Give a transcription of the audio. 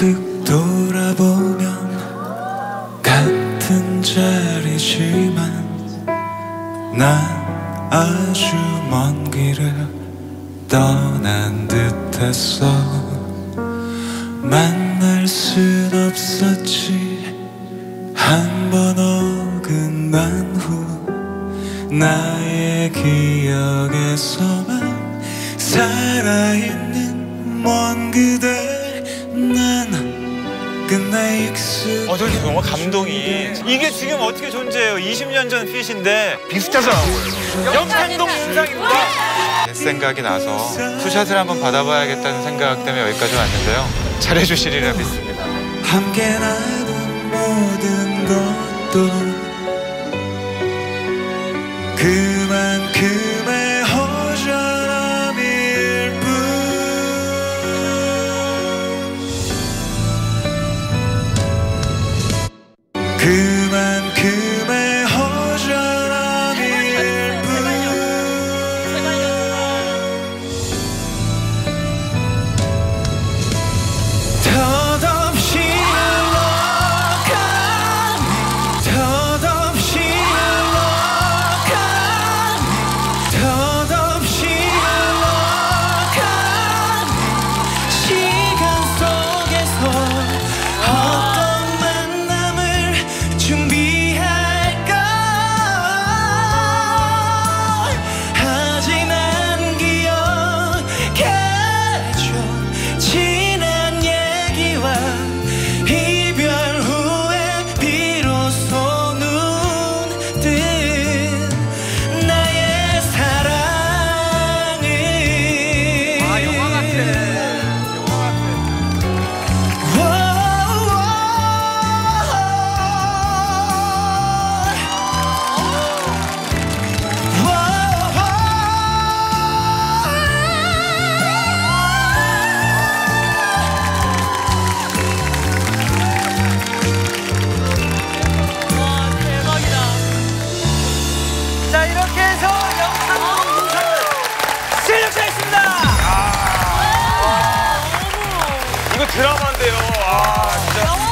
문득 돌아보면 같은 자리지만 난 아주 먼 길을 떠난 듯했어. 만날 순 없었지. 한 번 어긋난 후 나의 기억에서만 살아있는 먼 그대. 난 끝내 익숙. 저기 정말 감동이. 이게 지금 어떻게 존재해요? 20년 전 핏인데 비슷하잖아. 영창동 영상입니다. 옛 생각이 나서 투샷을 한번 받아봐야겠다는 생각 때문에 여기까지 왔는데요. 잘해주시리라 믿습니다. 함께 나눈 모든 것도 그만큼의 허전함일 뿐. 그만큼의 허전함일 뿐. 덧없이 흘러가니 덧없이 흘러가니 덧없이 흘러가니 시간 속에서 어떤 만남을 준비할까. 아직 난 기억해줘 지난 얘기와 이별 후에 비로소 눈뜬 나의 사랑을. 영화 같아. 영화 같아. 자, 이렇게 해서 영창동 문상을 실력차했습니다. 이거 드라마인데요. 진짜.